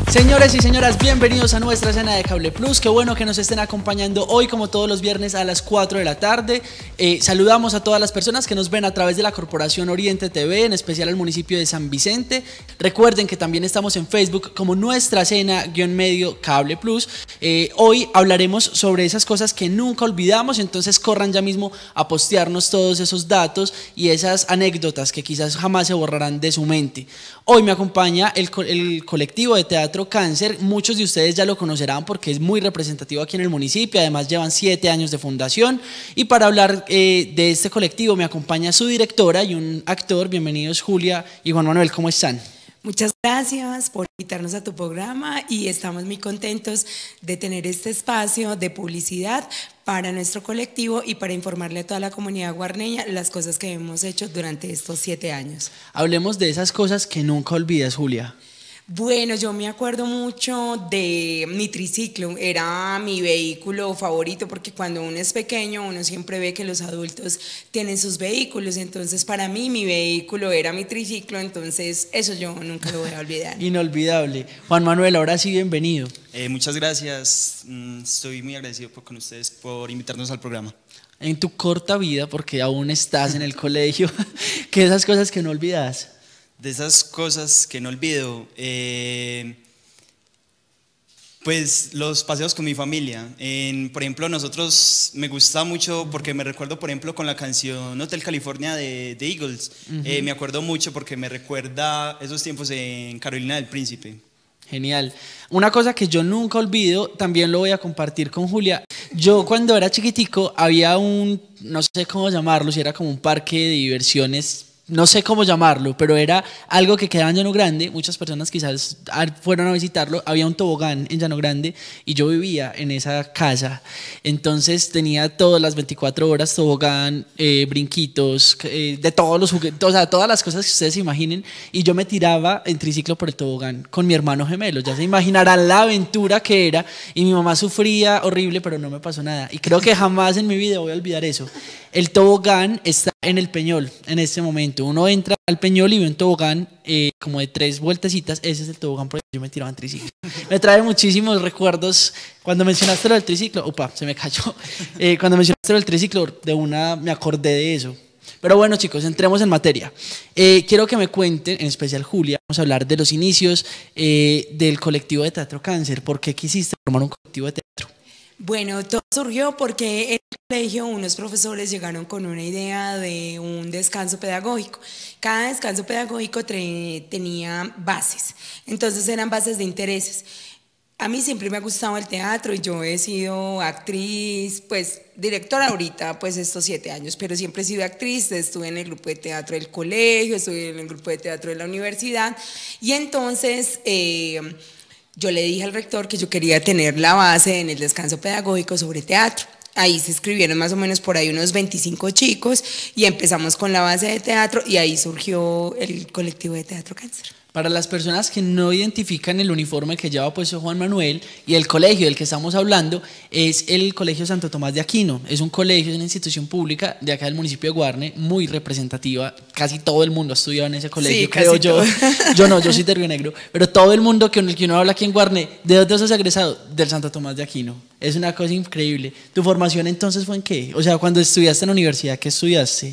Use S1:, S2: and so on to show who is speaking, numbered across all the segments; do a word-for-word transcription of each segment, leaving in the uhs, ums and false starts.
S1: Señores y señoras, bienvenidos a nuestra cena de Cable Plus. Qué bueno que nos estén acompañando hoy, como todos los viernes a las cuatro de la tarde. Eh, saludamos a todas las personas que nos ven a través de la Corporación Oriente T V, en especial al municipio de San Vicente. Recuerden que también estamos en Facebook como Nuestra Cena-Medio Cable Plus. Eh, hoy hablaremos sobre esas cosas que nunca olvidamos, entonces corran ya mismo a postearnos todos esos datos y esas anécdotas que quizás jamás se borrarán de su mente. Hoy me acompaña el, co el colectivo de Teatro Cáncer. Muchos de ustedes ya lo conocerán porque es muy representativo aquí en el municipio, además llevan siete años de fundación. Y para hablar eh, de este colectivo me acompaña su directora y un actor. Bienvenidos Julia y Juan Manuel, ¿cómo están?
S2: Muchas gracias por invitarnos a tu programa y estamos muy contentos de tener este espacio de publicidad para nuestro colectivo y para informarle a toda la comunidad guarneña las cosas que hemos hecho durante estos siete años.
S1: Hablemos de esas cosas que nunca olvidas, Julia.
S2: Bueno, yo me acuerdo mucho de mi triciclo, era mi vehículo favorito porque cuando uno es pequeño uno siempre ve que los adultos tienen sus vehículos, entonces para mí mi vehículo era mi triciclo, entonces eso yo nunca lo voy a olvidar.
S1: Inolvidable. Juan Manuel, ahora sí, bienvenido.
S3: Eh, muchas gracias, estoy muy agradecido por, con ustedes por invitarnos al programa.
S1: En tu corta vida, porque aún estás en el colegio, ¿qué esas cosas que no olvidas?
S3: De esas cosas que no olvido, eh, pues los paseos con mi familia. En, por ejemplo, nosotros me gusta mucho porque me recuerdo, por ejemplo, con la canción Hotel California de, de Eagles. Uh-huh. eh, me acuerdo mucho porque me recuerda esos tiempos en Carolina del Príncipe.
S1: Genial. Una cosa que yo nunca olvido, también lo voy a compartir con Julia. Yo cuando era chiquitico había un, no sé cómo llamarlo, si era como un parque de diversiones, no sé cómo llamarlo, pero era algo que quedaba en Llano Grande. Muchas personas quizás fueron a visitarlo. Había un tobogán en Llano Grande y yo vivía en esa casa. Entonces tenía todas las veinticuatro horas tobogán, eh, brinquitos, eh, de todos los juguetes, o sea, todas las cosas que ustedes se imaginen. Y yo me tiraba en triciclo por el tobogán con mi hermano gemelo. Ya se imaginarán la aventura que era. Y mi mamá sufría horrible, pero no me pasó nada. Y creo que jamás en mi vida voy a olvidar eso. El tobogán está en el Peñol en este momento. Uno entra al Peñol y ve un tobogán eh, como de tres vueltecitas. Ese es el tobogán por el que yo me tiraba en triciclo. Me trae muchísimos recuerdos. Cuando mencionaste lo del triciclo, opa, se me cayó. Eh, cuando mencionaste lo del triciclo, de una me acordé de eso. Pero bueno, chicos, entremos en materia. Eh, quiero que me cuenten, en especial Julia, vamos a hablar de los inicios eh, del colectivo de Teatro Cáncer. ¿Por qué quisiste formar un colectivo de teatro?
S2: Bueno, todo surgió porque en el colegio unos profesores llegaron con una idea de un descanso pedagógico. Cada descanso pedagógico tenía bases, entonces eran bases de intereses. A mí siempre me ha gustado el teatro y yo he sido actriz, pues directora ahorita, pues estos siete años, pero siempre he sido actriz, estuve en el grupo de teatro del colegio, estuve en el grupo de teatro de la universidad y entonces Eh, yo le dije al rector que yo quería tener la base en el descanso pedagógico sobre teatro. Ahí se inscribieron más o menos por ahí unos veinticinco chicos y empezamos con la base de teatro y ahí surgió el colectivo de Teatro Cáncer.
S1: Para las personas que no identifican el uniforme que lleva puesto Juan Manuel y el colegio del que estamos hablando es el Colegio Santo Tomás de Aquino. Es un colegio, es una institución pública de acá del municipio de Guarne, muy representativa. Casi todo el mundo ha estudiado en ese colegio, sí, creo yo. Yo no, yo soy de Río Negro, pero todo el mundo con el que uno habla aquí en Guarne, ¿de dónde has egresado? Del Santo Tomás de Aquino. Es una cosa increíble. ¿Tu formación entonces fue en qué? O sea, cuando estudiaste en la universidad, ¿qué estudiaste?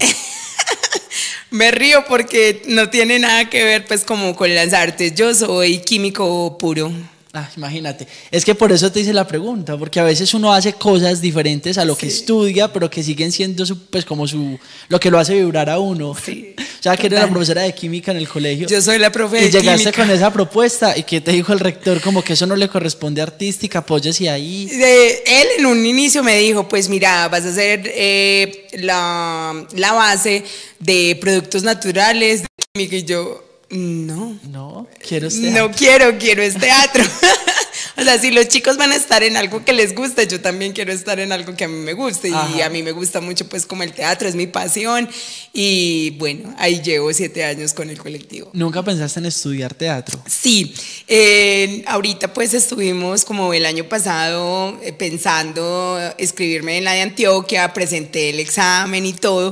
S2: Me río porque no tiene nada que ver pues como con las artes, yo soy químico puro.
S1: Ah, imagínate, es que por eso te hice la pregunta, porque a veces uno hace cosas diferentes a lo que sí. estudia, pero que siguen siendo su, pues como su, lo que lo hace vibrar a uno. Sí. O sea, que eres la profesora de química en el colegio.
S2: Yo soy la profe de
S1: química. Y llegaste
S2: química.
S1: con esa propuesta, ¿y qué te dijo el rector? Como que eso no le corresponde artística, apóyese ahí.
S2: De, él en un inicio me dijo, pues mira, vas a hacer eh, la, la base de productos naturales de química, y yo... No,
S1: no, quiero este teatro.
S2: No quiero, quiero es teatro. O sea, si los chicos van a estar en algo que les gusta, yo también quiero estar en algo que a mí me guste. Ajá. Y a mí me gusta mucho pues como el teatro, es mi pasión. Y bueno, ahí llevo siete años con el colectivo.
S1: ¿Nunca pensaste en estudiar teatro?
S2: Sí, eh, ahorita pues estuvimos como el año pasado eh, pensando escribirme en la de Antioquia, presenté el examen y todo,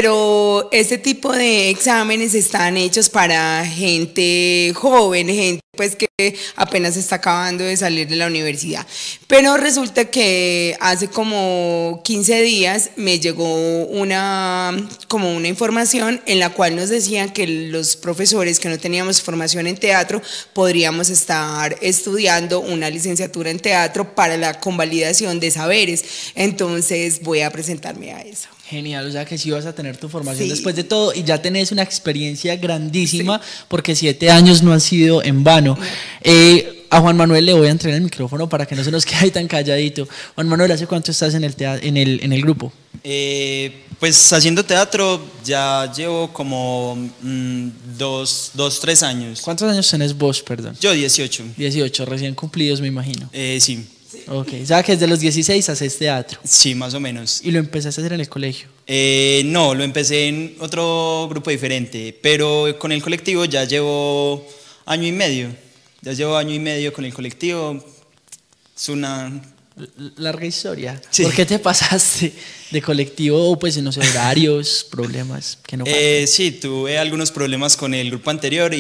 S2: pero ese tipo de exámenes están hechos para gente joven, gente pues que apenas está acabando de salir de la universidad. Pero resulta que hace como quince días me llegó una, como una información en la cual nos decían que los profesores que no teníamos formación en teatro podríamos estar estudiando una licenciatura en teatro para la convalidación de saberes. Entonces voy a presentarme a eso.
S1: Genial, o sea que sí vas a tener tu formación
S2: Sí.
S1: después de todo y ya tenés una experiencia grandísima sí. porque siete años no han sido en vano. No. Eh, a Juan Manuel le voy a entregar el micrófono para que no se nos quede ahí tan calladito. Juan Manuel, ¿hace cuánto estás en el, teatro, en el, en el grupo?
S3: Eh, pues haciendo teatro ya llevo como mmm, dos, dos, tres años.
S1: ¿Cuántos años tenés vos, perdón?
S3: Yo dieciocho.
S1: dieciocho, recién cumplidos me imagino.
S3: Eh, sí.
S1: Ok, o sea que desde los dieciséis haces teatro.
S3: Sí, más o menos.
S1: ¿Y lo empezaste a hacer en el colegio?
S3: Eh, no, lo empecé en otro grupo diferente, pero con el colectivo ya llevo año y medio. Ya llevo año y medio con el colectivo. Es una...
S1: larga historia.
S3: Sí.
S1: ¿Por qué te pasaste de colectivo o pues en los horarios, problemas que no
S3: eh, Sí, tuve algunos problemas con el grupo anterior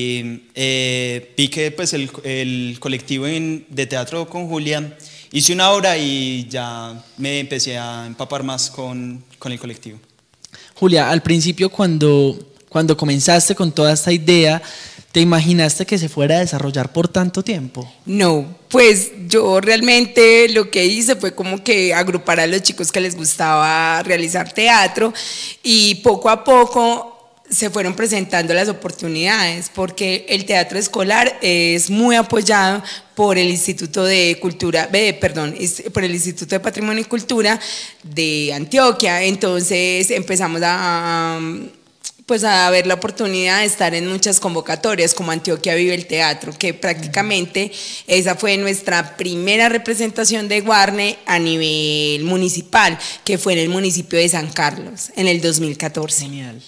S3: y eh, vi que pues el, el colectivo en, de teatro con Julia hice una obra y ya me empecé a empapar más con, con el colectivo.
S1: Julia, al principio cuando, cuando comenzaste con toda esta idea, ¿te imaginaste que se fuera a desarrollar por tanto tiempo?
S2: No, pues yo realmente lo que hice fue como que agrupar a los chicos que les gustaba realizar teatro y poco a poco se fueron presentando las oportunidades porque el teatro escolar es muy apoyado por el Instituto de Cultura, eh, perdón, por el Instituto de Patrimonio y Cultura de Antioquia. Entonces empezamos a... pues a ver la oportunidad de estar en muchas convocatorias como Antioquia Vive el Teatro, que prácticamente esa fue nuestra primera representación de Guarne a nivel municipal, que fue en el municipio de San Carlos, en el dos mil catorce.
S1: Genial.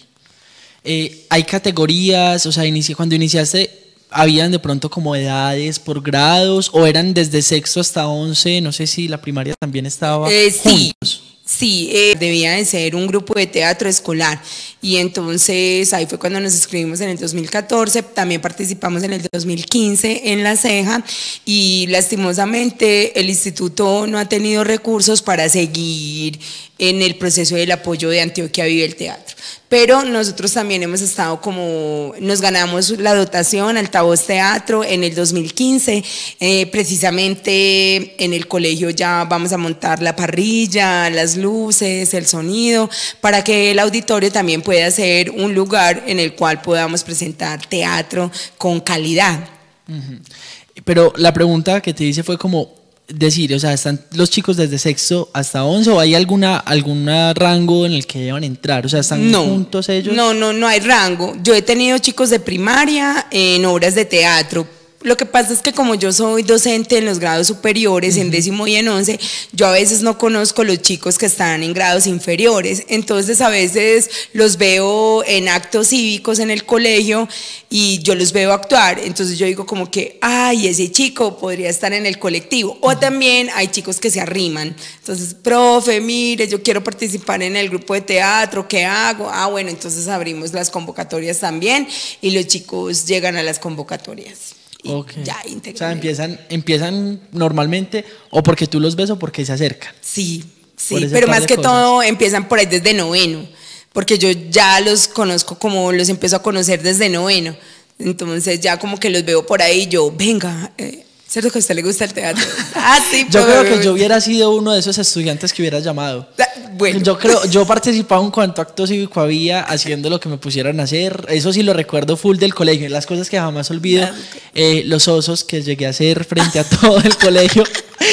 S1: Eh, ¿Hay categorías? O sea, inici- cuando iniciaste, ¿habían de pronto como edades por grados o eran desde sexto hasta once? No sé si la primaria también estaba
S2: eh, sí.
S1: juntos.
S2: Sí, eh, debía de ser un grupo de teatro escolar y entonces ahí fue cuando nos inscribimos en el dos mil catorce, también participamos en el dos mil quince en La Ceja y lastimosamente el instituto no ha tenido recursos para seguir en el proceso del apoyo de Antioquia Vive el Teatro. Pero nosotros también hemos estado como, nos ganamos la dotación Altavoz Teatro en el dos mil quince, eh, precisamente en el colegio ya vamos a montar la parrilla, las luces, el sonido, para que el auditorio también pueda ser un lugar en el cual podamos presentar teatro con calidad.
S1: Uh-huh. Pero la pregunta que te hice fue como decir, o sea, ¿están los chicos desde sexto hasta once o hay alguna alguna rango en el que deban entrar? O sea, ¿están
S2: no,
S1: juntos ellos?
S2: No, no, no hay rango. Yo he tenido chicos de primaria en obras de teatro. Lo que pasa es que como yo soy docente en los grados superiores, uh-huh. en décimo y en once, yo a veces no conozco los chicos que están en grados inferiores, entonces a veces los veo en actos cívicos en el colegio y yo los veo actuar, entonces yo digo como que, ay, ese chico podría estar en el colectivo, o uh-huh. también hay chicos que se arriman, entonces, profe, mire, yo quiero participar en el grupo de teatro, ¿qué hago? Ah, bueno, entonces abrimos las convocatorias también y los chicos llegan a las convocatorias.
S1: Okay.
S2: Ya,
S1: o sea, empiezan, empiezan normalmente o porque tú los ves o porque se acercan.
S2: Sí, sí, pero más que cosas. todo empiezan por ahí desde noveno, porque yo ya los conozco como los empiezo a conocer desde noveno, entonces ya como que los veo por ahí y yo, venga, eh, ¿cierto que a usted le gusta el teatro? Ah, sí,
S1: yo creo que yo hubiera sido uno de esos estudiantes que hubiera llamado.
S2: Bueno.
S1: Yo creo, yo participaba en cuanto acto cívico había haciendo lo que me pusieran a hacer. Eso sí lo recuerdo full del colegio. Las cosas que jamás olvido, eh, los osos que llegué a hacer frente a todo el colegio.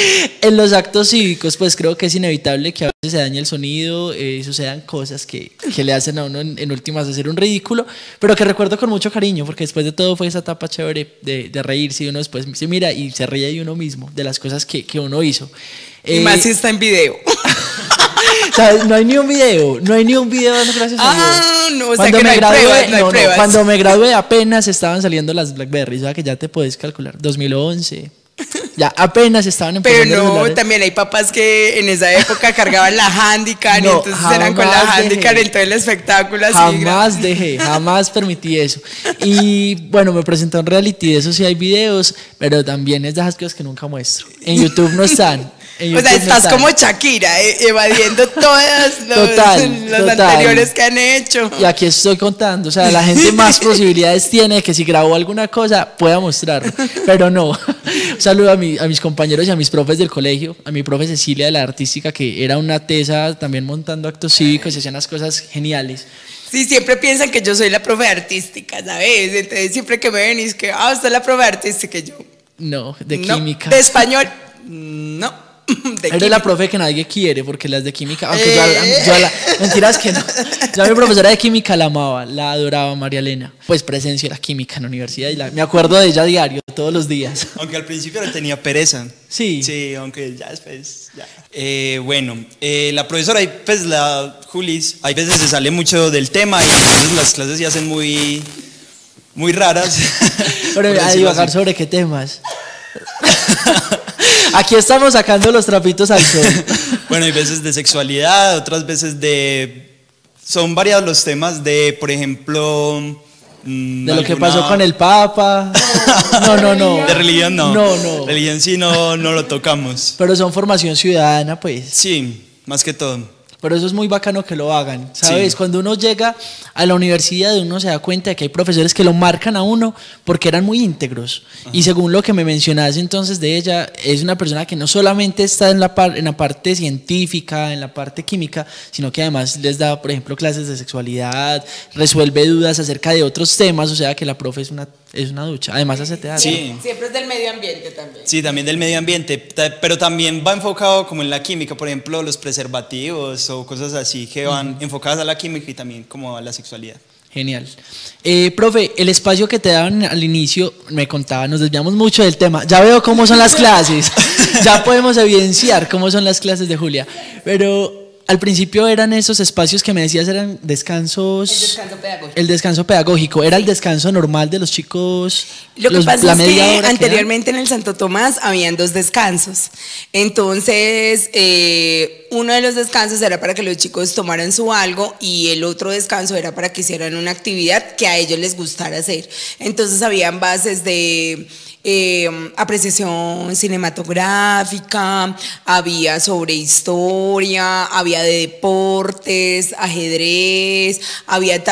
S1: En los actos cívicos, pues creo que es inevitable que a veces se dañe el sonido, eh, sucedan cosas que, que le hacen a uno en, en últimas hacer un ridículo, pero que recuerdo con mucho cariño, porque después de todo fue esa etapa chévere de, de reírse y uno después se mira y se ríe de uno mismo, de las cosas que, que uno hizo.
S2: Y eh, más si está en video.
S1: O sea, no hay ni un video, no hay ni un video, gracias a Dios.
S2: Ah, no, o sea
S1: cuando
S2: que
S1: me
S2: no hay
S1: gradué,
S2: pruebas, no hay
S1: no,
S2: pruebas.
S1: No, cuando me gradué apenas estaban saliendo las Blackberry, o sea que ya te puedes calcular, dos mil once. Ya apenas estaban
S2: Pero
S1: empezando los
S2: no,
S1: celulares.
S2: también hay papás que en esa época cargaban la handicap,
S1: No,
S2: y entonces eran con la
S1: jamás
S2: handicap
S1: dejé.
S2: en todo el espectáculo. Así,
S1: Jamás
S2: gra-
S1: dejé, jamás permití eso. Y bueno, me presentó en reality, de eso sí hay videos, pero también es de esas cosas que nunca muestro. En YouTube no están. En
S2: O sea,
S1: YouTube no
S2: estás
S1: están.
S2: como Shakira, eh, evadiendo todas los,
S1: Total,
S2: los
S1: total.
S2: anteriores que han hecho.
S1: Y aquí estoy contando, o sea, la gente más posibilidades tiene de que si grabó alguna cosa pueda mostrarlo, pero no. Un saludo a, mi, a mis compañeros y a mis profes del colegio, a mi profe Cecilia de la artística, que era una tesa también montando actos cívicos y hacían unas cosas geniales.
S2: Sí, siempre piensan que yo soy la profe artística, ¿sabes? Entonces siempre que me ven y es que, ah, usted es la profe artística, y yo.
S1: No, de
S2: no.
S1: química.
S2: De español, no. De
S1: Eres
S2: química.
S1: la profe que nadie quiere, porque las de química, aunque yo,
S2: Eh.
S1: yo a la, mentiras que no, yo a mi profesora de química la amaba, la adoraba, María Elena, pues presencia era química en la universidad y la, me acuerdo de ella a diario, todos los días.
S3: Aunque al principio le tenía pereza.
S1: Sí.
S3: Sí, aunque ya después, ya. Eh, bueno, eh, la profesora, pues la Julis, hay veces se sale mucho del tema y entonces las clases se hacen muy, muy raras.
S1: Pero
S3: por
S1: a
S3: decirlo
S1: divagar
S3: así.
S1: sobre qué temas. Aquí estamos sacando los trapitos al sol.
S3: Bueno, hay veces de sexualidad, otras veces de... Son variados los temas de, por ejemplo... mm,
S1: De lo que
S3: alguna-
S1: pasó con el Papa. No, no, no.
S3: De religión no.
S1: No, no.
S3: Religión sí no, no lo tocamos.
S1: Pero son formación ciudadana, pues.
S3: Sí, más que todo.
S1: Pero eso es muy bacano que lo hagan, ¿sabes?
S3: Sí.
S1: Cuando uno llega a la universidad, uno se da cuenta de que hay profesores que lo marcan a uno porque eran muy íntegros. Ajá. Y según lo que me mencionaste entonces de ella, es una persona que no solamente está en la, par en la parte científica, en la parte química, sino que además les da, por ejemplo, clases de sexualidad, resuelve dudas acerca de otros temas, o sea que la profe es una, es una ducha. Además hace teatro.
S3: Sí.
S2: Siempre es del medio ambiente también.
S3: Sí, también del medio ambiente, pero también va enfocado como en la química, por ejemplo, los preservativos o cosas así que van uh-huh. enfocadas a la química y también como a la sexualidad.
S1: Genial. Eh, profe, el espacio que te daban al inicio, me contaba, nos desviamos mucho del tema. Ya veo cómo son las clases, ya podemos evidenciar cómo son las clases de Julia, pero al principio eran esos espacios que me decías, eran descansos...
S2: El descanso pedagógico.
S1: El descanso pedagógico, ¿era sí. el descanso normal de los chicos?
S2: Lo que
S1: los,
S2: pasa
S1: la
S2: es
S1: media
S2: que
S1: hora
S2: anteriormente
S1: que
S2: en el Santo Tomás habían dos descansos. Entonces, eh, uno de los descansos era para que los chicos tomaran su algo y el otro descanso era para que hicieran una actividad que a ellos les gustara hacer. Entonces, habían bases de... Eh, apreciación cinematográfica, había sobre historia, había de deportes, ajedrez, había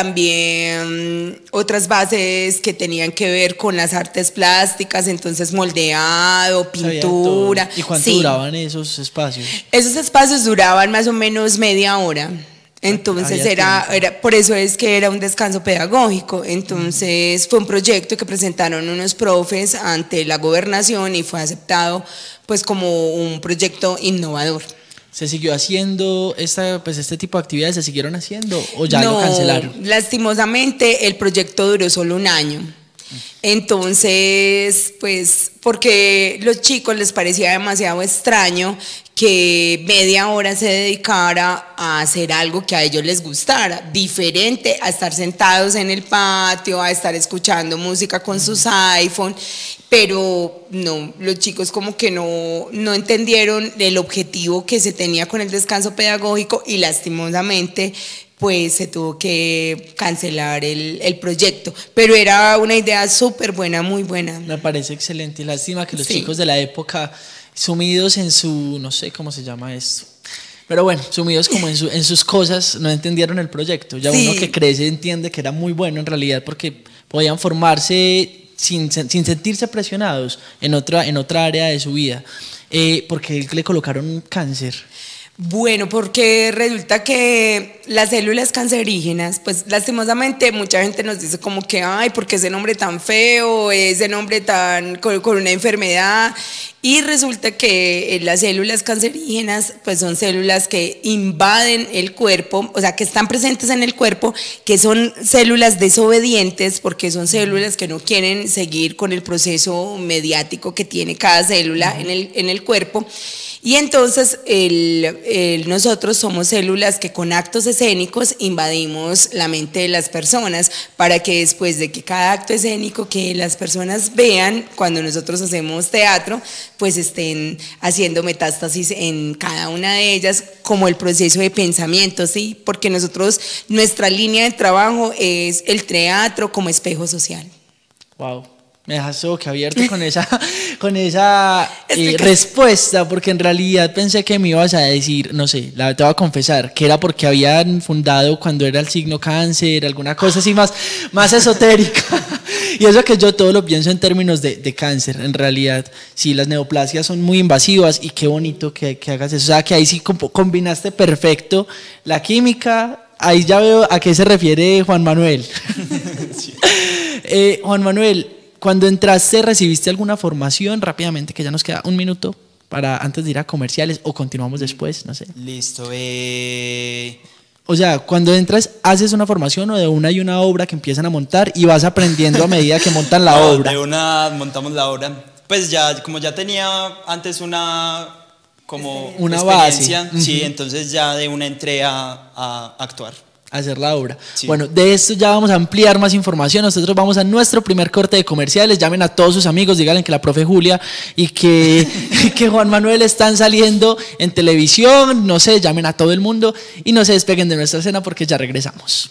S2: también otras bases que tenían que ver con las artes plásticas, entonces moldeado, pintura.
S1: ¿Y cuánto
S2: sí.
S1: duraban esos espacios?
S2: Esos espacios duraban más o menos media hora. Entonces era, era, por eso es que era un descanso pedagógico. Entonces uh-huh. fue un proyecto que presentaron unos profes ante la gobernación y fue aceptado pues como un proyecto innovador.
S1: ¿Se siguió haciendo esta, pues este tipo de actividades? ¿Se siguieron haciendo o ya
S2: no,
S1: lo cancelaron?
S2: Lastimosamente el proyecto duró solo un año. Entonces, pues, porque los chicos les parecía demasiado extraño que media hora se dedicara a hacer algo que a ellos les gustara, diferente a estar sentados en el patio, a estar escuchando música con sus iPhone, pero no, los chicos como que no, no entendieron el objetivo que se tenía con el descanso pedagógico y lastimosamente pues se tuvo que cancelar el, el proyecto, pero era una idea súper buena, muy buena.
S1: Me parece excelente y lástima que los
S2: sí.
S1: chicos de la época sumidos en su, no sé cómo se llama esto, pero bueno, sumidos como en, su, en sus cosas, no entendieron el proyecto. Ya sí. uno que crece entiende que era muy bueno en realidad porque podían formarse sin, sin sentirse presionados en otra, en otra área de su vida, eh, porque le colocaron un cáncer.
S2: Bueno, porque resulta que las células cancerígenas, pues lastimosamente mucha gente nos dice como que, ay, ¿por qué ese nombre tan feo, ese nombre tan con, con una enfermedad? Y resulta que las células cancerígenas, pues son células que invaden el cuerpo, o sea, que están presentes en el cuerpo, que son células desobedientes, porque son células que no quieren seguir con el proceso mediático que tiene cada célula en el, en el cuerpo. Y entonces el, el, nosotros somos células que con actos escénicos invadimos la mente de las personas para que después de que cada acto escénico que las personas vean, cuando nosotros hacemos teatro, pues estén haciendo metástasis en cada una de ellas, como el proceso de pensamiento, ¿sí? Porque nosotros, nuestra línea de trabajo es el teatro como espejo social.
S1: Wow. Me dejaste boquiabierto con esa, con esa eh,
S2: que...
S1: respuesta, porque en realidad pensé que me ibas a decir, no sé, la, te voy a confesar, que era porque habían fundado cuando era el signo cáncer, alguna cosa así más, más esotérica. Y eso que yo todo lo pienso en términos de, de cáncer, en realidad. Sí, las neoplasias son muy invasivas y qué bonito que, que hagas eso. O sea, que ahí sí combinaste perfecto la química. Ahí ya veo a qué se refiere Juan Manuel. Sí. eh, Juan Manuel, cuando entraste, ¿recibiste alguna formación rápidamente? Que ya nos queda un minuto para antes de ir a comerciales o continuamos después, no sé.
S3: Listo. Eh...
S1: O sea, cuando entras, ¿haces una formación o de una hay una obra que empiezan a montar y vas aprendiendo a medida que montan la
S3: no,
S1: obra?
S3: De una montamos la obra. Pues ya, como ya tenía antes una, como
S1: una
S3: experiencia,
S1: base.
S3: Sí,
S1: uh-huh.
S3: Entonces ya de una entré a, a actuar.
S1: Hacer la obra.
S3: Sí.
S1: Bueno, de esto ya vamos a ampliar más información. Nosotros vamos a nuestro primer corte de comerciales. Llamen a todos sus amigos, díganle que la profe Julia y que, que Juan Manuel están saliendo en televisión. No sé, llamen a todo el mundo y no se despeguen de nuestra escena porque ya regresamos.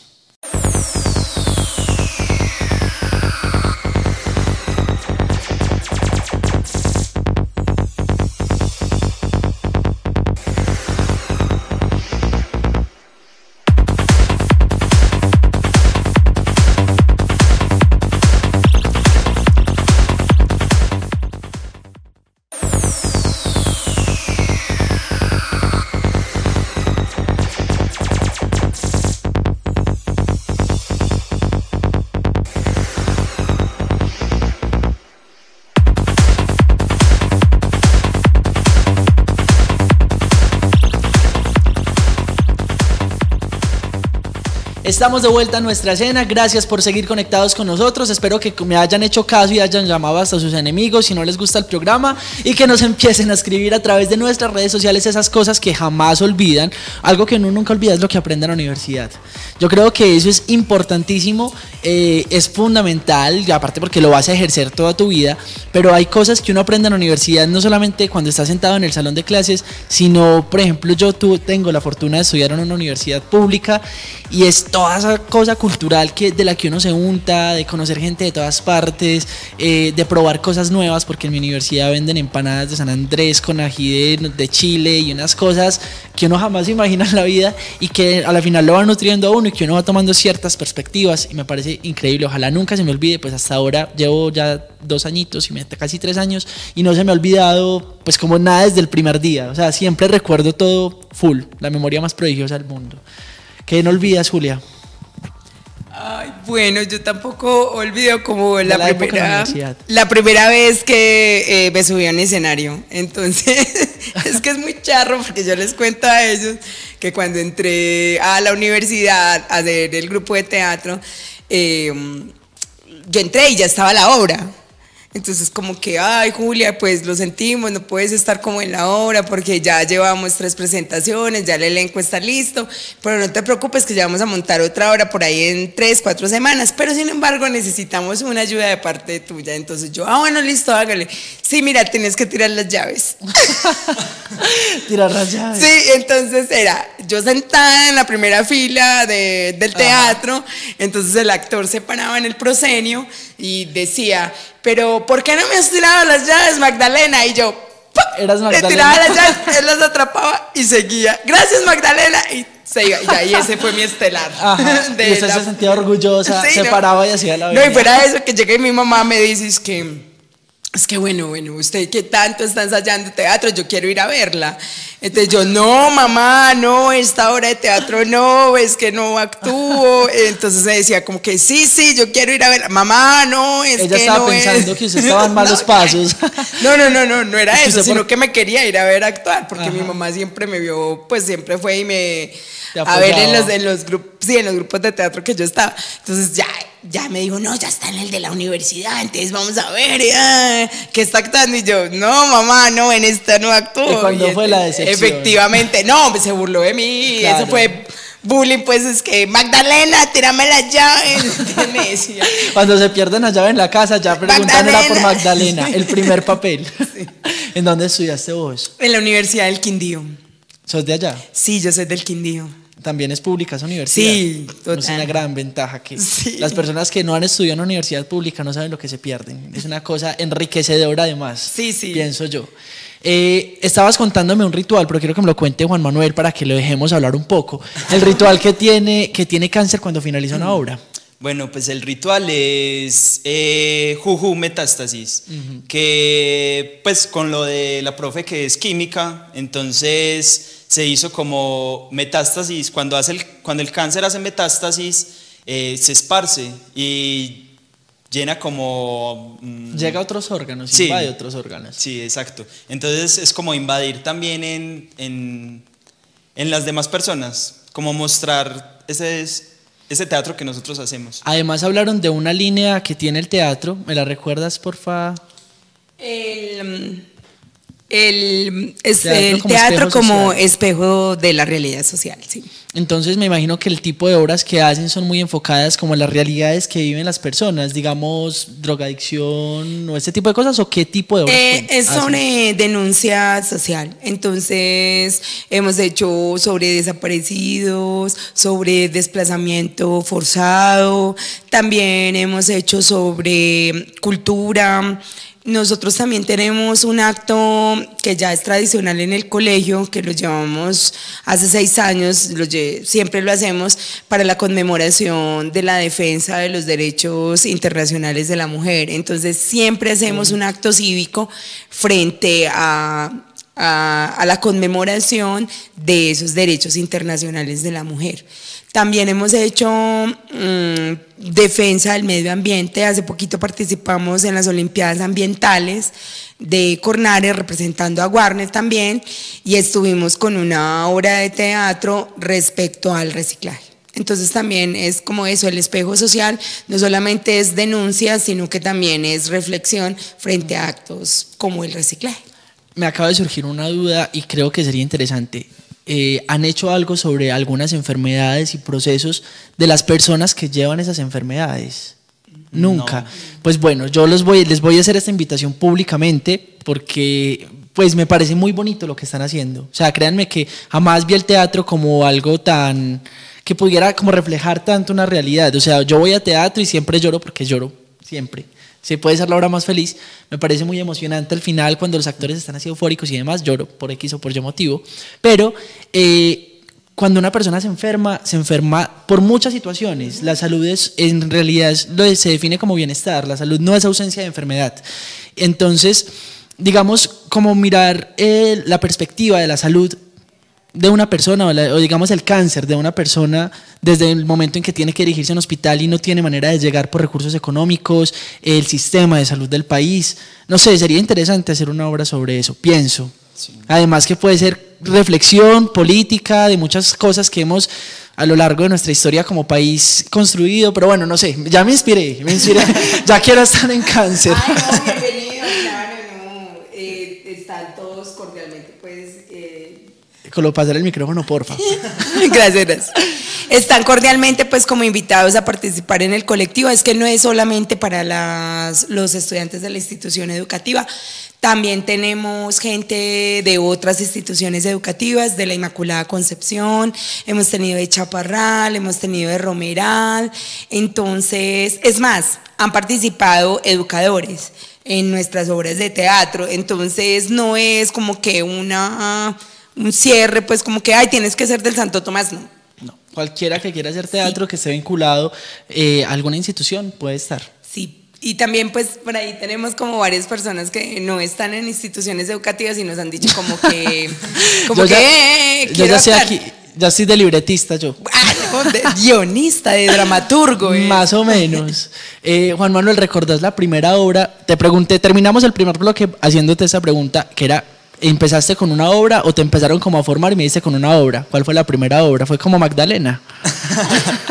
S1: Estamos de vuelta a nuestra escena, gracias por seguir conectados con nosotros, espero que me hayan hecho caso y hayan llamado hasta sus enemigos si no les gusta el programa y que nos empiecen a escribir a través de nuestras redes sociales esas cosas que jamás olvidan. Algo que uno nunca olvida es lo que aprende en la universidad. Yo creo que eso es importantísimo, eh, es fundamental, y aparte porque lo vas a ejercer toda tu vida, pero hay cosas que uno aprende en la universidad no solamente cuando está sentado en el salón de clases, sino, por ejemplo, yo tu, tengo la fortuna de estudiar en una universidad pública y es toda esa cosa cultural que, de la que uno se unta, de conocer gente de todas partes, eh, de probar cosas nuevas, porque en mi universidad venden empanadas de San Andrés con ají de, de Chile y unas cosas que uno jamás imagina en la vida y que a la final lo va nutriendo a uno y que uno va tomando ciertas perspectivas y me parece increíble. Ojalá nunca se me olvide, pues hasta ahora llevo ya dos añitos y casi tres años y no se me ha olvidado pues como nada desde el primer día, o sea, siempre recuerdo todo full, la memoria más prodigiosa del mundo. ¿Qué no olvidas, Julia?
S2: Ay, bueno, yo tampoco olvido como la,
S1: la
S2: primera la primera vez que eh, me subí a un escenario. Entonces, es que es muy charro porque yo les cuento a ellos que cuando entré a la universidad a hacer el grupo de teatro, eh, yo entré y ya estaba la obra. Entonces como que, ay Julia, pues lo sentimos, no puedes estar como en la obra porque ya llevamos tres presentaciones, ya el elenco está listo, pero no te preocupes que ya vamos a montar otra obra por ahí en tres, cuatro semanas, pero sin embargo necesitamos una ayuda de parte tuya. Entonces yo, ah bueno, listo, hágale. Sí, mira, tienes que tirar las llaves.
S1: Tirar las llaves.
S2: Sí, entonces era yo sentada en la primera fila de, del teatro. Ajá. Entonces el actor se paraba en el proscenio y decía, pero ¿por qué no me has tirado las llaves, Magdalena? Y yo, ¡pum!
S1: Eras Magdalena.
S2: Le tiraba las llaves, él las atrapaba y seguía. Gracias, Magdalena. Y se iba. Y ahí ese fue mi estelar.
S1: Ajá. De y usted la... se sentía orgullosa, sí, se no. paraba y hacía la vida.
S2: No, y fuera de eso, que llegué y mi mamá me dice, es que, es que bueno, bueno, usted que tanto está ensayando teatro, yo quiero ir a verla. Entonces yo, no, mamá, no, esta obra de teatro no, es que no actúo. Entonces se decía como que sí, sí, yo quiero ir a verla. Mamá, no, es
S1: Ella
S2: que
S1: estaba
S2: no
S1: pensando
S2: es...
S1: que usted estaba en malos
S2: no,
S1: pasos.
S2: No, no, no, no, no era
S1: es que
S2: eso, sino
S1: por...
S2: que me quería ir a ver actuar, porque Ajá. mi mamá siempre me vio, pues siempre fue y me... a ver en los, en los grupos, sí, en los grupos de teatro que yo estaba. Entonces ya ya me dijo, no, ya está en el de la universidad, entonces vamos a ver, eh, ¿qué está actuando? Y yo, no, mamá, no, en esta no actúo.
S1: ¿Y cuándo
S2: y
S1: fue la decepción?
S2: Efectivamente, no, se burló de mí,
S1: Claro.
S2: eso fue bullying, pues es que, Magdalena, tírame las llaves, me decía.
S1: Cuando se pierden la llave en la casa, ya preguntan era por Magdalena, el primer papel. Sí. ¿En dónde estudiaste vos?
S2: En la Universidad del Quindío.
S1: ¿Sos de allá?
S2: Sí, yo soy del Quindío.
S1: También es pública esa universidad.
S2: Sí, total.
S1: Es una gran ventaja que
S2: Sí.
S1: las personas que no han estudiado en una universidad pública no saben lo que se pierden. Es una cosa enriquecedora además,
S2: Sí, sí.
S1: pienso yo. Eh, estabas contándome un ritual, pero quiero que me lo cuente Juan Manuel para que lo dejemos hablar un poco. El ritual que tiene, que tiene Cáncer cuando finaliza una obra.
S3: Bueno, pues el ritual es eh, Juju Metástasis, uh-huh. que pues con lo de la profe que es química, entonces se hizo como metástasis, cuando, hace el, cuando el cáncer hace metástasis, eh, se esparce y llena como...
S1: Mmm, llega a otros órganos,
S3: sí,
S1: invade otros órganos.
S3: Sí, exacto. Entonces es como invadir también en, en, en las demás personas, como mostrar ese... ese teatro que nosotros hacemos.
S1: Además hablaron de una línea que tiene el teatro, ¿me la recuerdas, porfa?
S2: El, el, es
S1: teatro
S2: el
S1: como
S2: teatro
S1: espejo
S2: como
S1: social.
S2: espejo de la realidad social, sí.
S1: Entonces me imagino que el tipo de obras que hacen son muy enfocadas como en las realidades que viven las personas, digamos, drogadicción o ese tipo de cosas, ¿o qué tipo de obras?
S2: Eh, es sobre denuncia social. Entonces hemos hecho sobre desaparecidos, sobre desplazamiento forzado, también hemos hecho sobre cultura. Nosotros también tenemos un acto que ya es tradicional en el colegio, que lo llevamos hace seis años, lo lle- siempre lo hacemos para la conmemoración de la defensa de los derechos internacionales de la mujer. Entonces siempre hacemos un acto cívico frente a, a, a la conmemoración de esos derechos internacionales de la mujer. También hemos hecho mmm, defensa del medio ambiente. Hace poquito participamos en las Olimpiadas Ambientales de Cornares, representando a Warner también, y estuvimos con una obra de teatro respecto al reciclaje. Entonces también es como eso, el espejo social no solamente es denuncia, sino que también es reflexión frente a actos como el reciclaje.
S1: Me acaba de surgir una duda y creo que sería interesante. Eh, ¿Han hecho algo sobre algunas enfermedades y procesos de las personas que llevan esas enfermedades? Nunca. No. Pues bueno, yo los voy, les voy a hacer esta invitación públicamente porque pues me parece muy bonito lo que están haciendo. O sea, créanme que jamás vi el teatro como algo tan... que pudiera como reflejar tanto una realidad. O sea, yo voy a teatro y siempre lloro porque lloro, siempre. Se puede ser la obra más feliz. Me parece muy emocionante al final cuando los actores están así eufóricos y demás, lloro por X o por Y motivo. Pero eh, cuando una persona se enferma, se enferma por muchas situaciones. La salud es, en realidad es, lo se define como bienestar. La salud no es ausencia de enfermedad. Entonces, digamos, como mirar eh, la perspectiva de la salud de una persona, o, la, o digamos el cáncer de una persona desde el momento en que tiene que dirigirse a un hospital y no tiene manera de llegar por recursos económicos, el sistema de salud del país, no sé, sería interesante hacer una obra sobre eso, pienso. Sí. Además que puede ser reflexión política de muchas cosas que hemos a lo largo de nuestra historia como país construido, pero bueno, no sé, ya me inspiré, me inspiré, ya quiero estar en cáncer.
S2: Ay, no, bienvenido, claro, no, eh, están todos cordialmente, pues... Eh...
S1: Colo, pasar el micrófono, porfa.
S2: Gracias, gracias. Están cordialmente pues como invitados a participar en el colectivo. Es que no es solamente para las, los estudiantes de la institución educativa, también tenemos gente de otras instituciones educativas, de la Inmaculada Concepción, hemos tenido de Chaparral, hemos tenido de Romeral. Entonces, es más, han participado educadores en nuestras obras de teatro. Entonces no es como que una... un cierre, pues como que, ay, tienes que ser del Santo Tomás, no.
S1: No, cualquiera que quiera hacer teatro, sí, que esté vinculado eh, a alguna institución puede estar.
S2: Sí, y también pues por ahí tenemos como varias personas que no están en instituciones educativas y nos han dicho como que, como
S1: yo
S2: que,
S1: ya,
S2: eh,
S1: yo ya estoy aquí, ya estoy de libretista yo.
S2: Ah, no, de guionista, de dramaturgo. Eh.
S1: Más o menos. Eh, Juan Manuel, ¿recordás la primera obra? Te pregunté, terminamos el primer bloque haciéndote esa pregunta, que era... ¿Empezaste con una obra o te empezaron como a formar y me dice con una obra? ¿Cuál fue la primera obra? ¿Fue como Magdalena?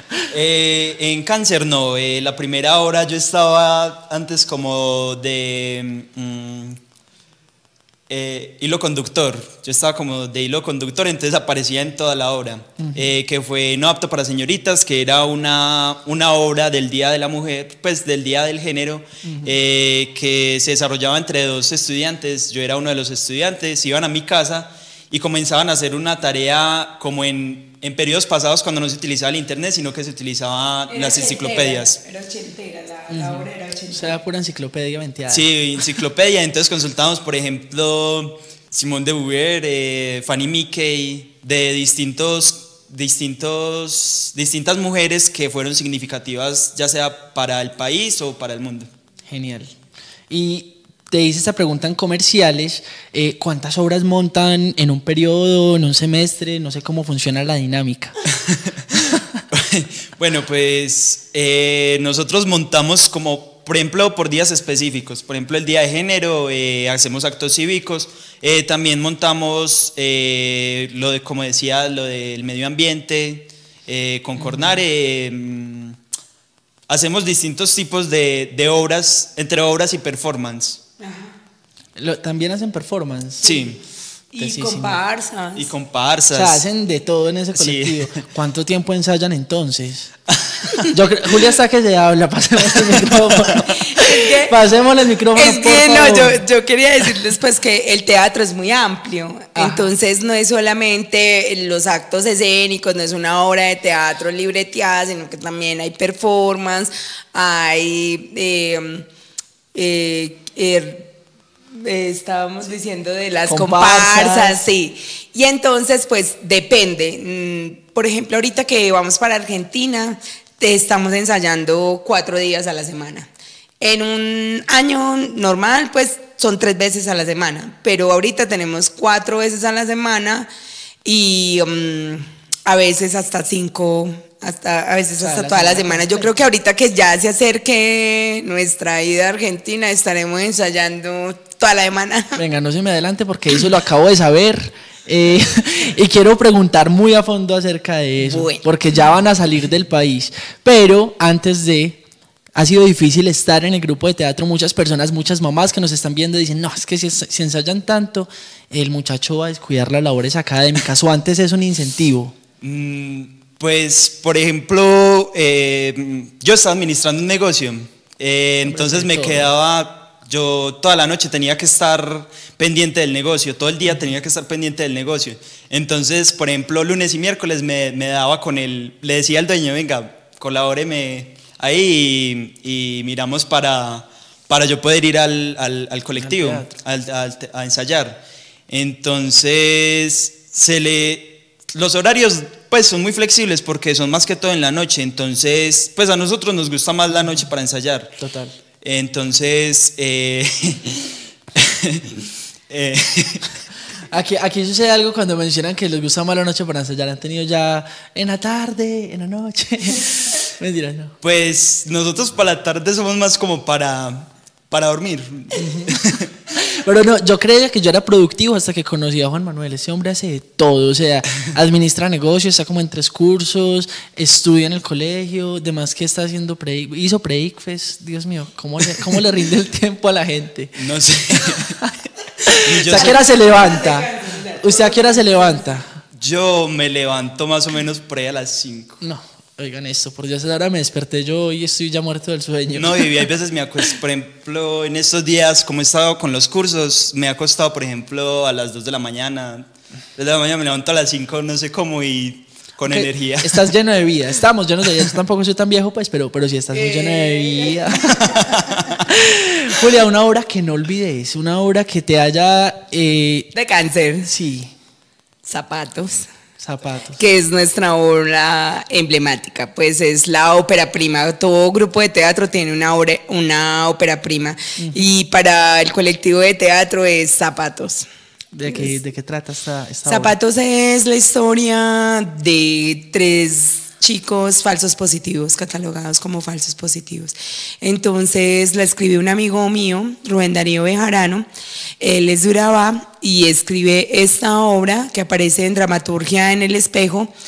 S3: Eh, en Cáncer no, eh, la primera obra yo estaba antes como de mm, eh, hilo conductor, yo estaba como de hilo conductor, entonces aparecía en toda la obra, uh-huh. eh, que fue No apto para señoritas, que era una, una obra del Día de la Mujer, pues del Día del Género, uh-huh. eh, que se desarrollaba entre dos estudiantes, yo era uno de los estudiantes, iban a mi casa y comenzaban a hacer una tarea como en, en periodos pasados cuando no se utilizaba el internet, sino que se utilizaban las enciclopedias.
S2: Era ochentera, la, la obra era ochentera.
S1: O sea, pura enciclopedia venteada.
S3: Sí, enciclopedia, entonces consultábamos, por ejemplo, Simone de Beauvoir, eh, Fanny Mickey, de distintos, distintos, distintas mujeres que fueron significativas, ya sea para el país o para el mundo.
S1: Genial. Y te hice esta pregunta en comerciales, eh, ¿cuántas obras montan en un periodo, en un semestre? No sé cómo funciona la dinámica.
S3: Bueno, pues eh, nosotros montamos como, por ejemplo, por días específicos. Por ejemplo, el Día de Género, eh, hacemos actos cívicos. Eh, también montamos, eh, lo de, como decía, lo del medio ambiente, eh, con Cornare. Eh, hacemos distintos tipos de, de obras, entre obras y performance.
S1: Lo, ¿También hacen performance?
S3: Sí.
S2: Y comparsas.
S3: Y comparsas.
S1: O sea, hacen de todo en ese colectivo.
S3: Sí.
S1: ¿Cuánto tiempo ensayan entonces? Yo creo, Julia está que se habla, pasemos el micrófono.
S2: que,
S1: pasemos el micrófono.
S2: Es que por no, yo, yo quería decirles pues que el teatro es muy amplio. Ajá. Entonces no es solamente los actos escénicos, no es una obra de teatro libreteada, sino que también hay performance, hay eh, eh, eh, Eh, estábamos diciendo de las comparsas. comparsas, sí. Y entonces, pues depende. Por ejemplo, ahorita que vamos para Argentina, te estamos ensayando cuatro días a la semana. En un año normal, pues son tres veces a la semana. Pero ahorita tenemos cuatro veces a la semana y um, a veces hasta cinco. Hasta, a veces hasta toda la semana. Yo creo que ahorita que ya se acerque nuestra ida a Argentina, estaremos ensayando toda la semana.
S1: Venga, no se me adelante porque eso lo acabo de saber. Eh, y quiero preguntar muy a fondo acerca de eso, bueno. Porque ya van a salir del país. Pero antes de, ha sido difícil estar en el grupo de teatro. Muchas personas, muchas mamás que nos están viendo dicen, no, es que si, si ensayan tanto, el muchacho va a descuidar las labores académicas. ¿O antes es un incentivo?
S3: Mm. Pues, por ejemplo, eh, yo estaba administrando un negocio, eh, entonces me quedaba, yo toda la noche tenía que estar pendiente del negocio, todo el día tenía que estar pendiente del negocio. Entonces, por ejemplo, lunes y miércoles me, me daba con el, le decía al dueño, venga, colabóreme ahí y, y miramos para, para yo poder ir al, al, al colectivo, al al, a ensayar. Entonces, se le... Los horarios pues son muy flexibles porque son más que todo en la noche, entonces pues a nosotros nos gusta más la noche para ensayar.
S1: Total.
S3: Entonces, eh, eh,
S1: aquí, aquí sucede algo cuando mencionan que les gusta más la noche para ensayar. Han tenido ya en la tarde, en la noche. Mentira, no.
S3: Pues nosotros para la tarde somos más como para, para dormir.
S1: Pero no, yo creía que yo era productivo hasta que conocí a Juan Manuel. Ese hombre hace de todo, o sea, administra negocios, está como en tres cursos, estudia en el colegio, además que está haciendo pre, hizo pre-ICFES. Dios mío, ¿cómo le, cómo le rinde el tiempo a la gente?
S3: No sé.
S1: ¿Usted a qué hora se levanta? ¿Usted a qué hora se levanta?
S3: Yo me levanto más o menos por ahí a las cinco.
S1: No. Oigan esto, por Dios, ahora me desperté yo y estoy ya muerto del sueño.
S3: No, y hay veces me acuesto, por ejemplo, en estos días, como he estado con los cursos, me he acostado, por ejemplo, a las dos de la mañana. Desde la mañana me levanto a las cinco, no sé cómo, y con okay. energía.
S1: Estás lleno de vida, estamos llenos de vida. Yo tampoco soy tan viejo, pues, pero, pero sí estás muy lleno de vida. Julia, una obra que no olvides, una obra que te haya... Eh...
S2: De Cáncer.
S1: Sí.
S2: Zapatos.
S1: Zapatos.
S2: Que es nuestra obra emblemática, pues es la ópera prima. Todo grupo de teatro tiene una, obra, una ópera prima. Uh-huh. Y para el colectivo de teatro es Zapatos.
S1: ¿De qué, de qué trata esta, esta
S2: Zapatos
S1: obra?
S2: Es la historia de tres chicos falsos positivos, catalogados como falsos positivos. Entonces la escribió un amigo mío, Rubén Darío Bejarano. Él es de Urabá y escribe esta obra que aparece en Dramaturgia en El Espejo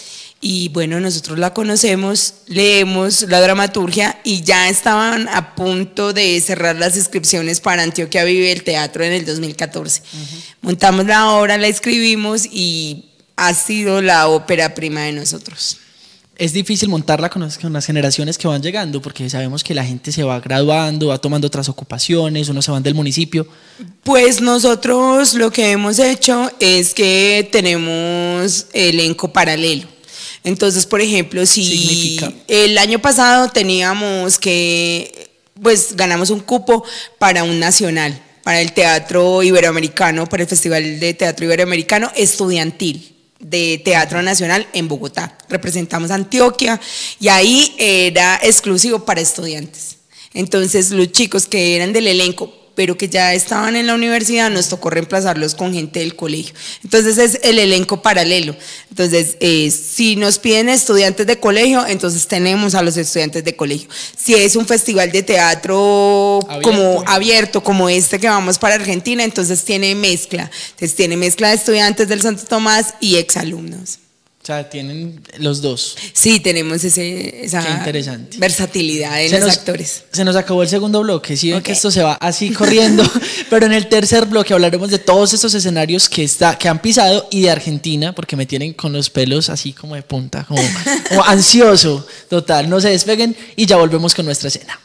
S2: Y bueno, nosotros la conocemos, leemos la dramaturgia y ya estaban a punto de cerrar las inscripciones para Antioquia Vive el Teatro en el dos mil catorce. Uh-huh. Montamos la obra, la escribimos y ha sido la ópera prima de nosotros.
S1: Es difícil montarla con las, con las generaciones que van llegando, porque sabemos que la gente se va graduando, va tomando otras ocupaciones, unos se van del municipio.
S2: Pues nosotros lo que hemos hecho es que tenemos elenco paralelo. Entonces, por ejemplo, si ¿significa? El año pasado teníamos que, pues ganamos un cupo para un nacional, para el Teatro Iberoamericano, para el Festival de Teatro Iberoamericano Estudiantil de Teatro Nacional en Bogotá. Representamos Antioquia y ahí era exclusivo para estudiantes. Entonces los chicos que eran del elenco pero que ya estaban en la universidad, nos tocó reemplazarlos con gente del colegio. Entonces es el elenco paralelo. Entonces, eh, si nos piden estudiantes de colegio, entonces tenemos a los estudiantes de colegio. Si es un festival de teatro abierto. como abierto, como este que vamos para Argentina, entonces tiene mezcla. Entonces tiene mezcla de estudiantes del Santo Tomás y exalumnos.
S1: O sea, tienen los dos.
S2: Sí, tenemos ese, esa
S1: Qué interesante.
S2: versatilidad en
S1: se
S2: los
S1: nos,
S2: actores.
S1: Se nos acabó el segundo bloque, sí ven
S2: Okay.
S1: que esto se va así corriendo, pero en el tercer bloque hablaremos de todos estos escenarios que, está, que han pisado y de Argentina, porque me tienen con los pelos así como de punta, como, como ansioso, total, no se despeguen y ya volvemos con nuestra escena.